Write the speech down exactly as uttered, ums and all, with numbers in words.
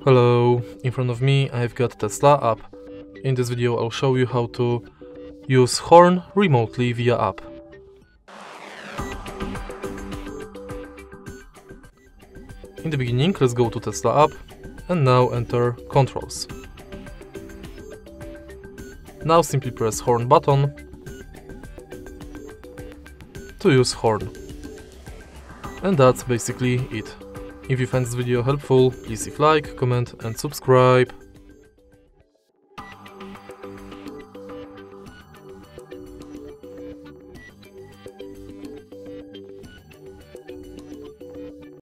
Hello, in front of me I've got Tesla app. In this video I'll show you how to use horn remotely via app. In the beginning, let's go to Tesla app and now enter controls. Now simply press horn button to use horn. And that's basically it. If you find this video helpful, please leave like, comment and subscribe.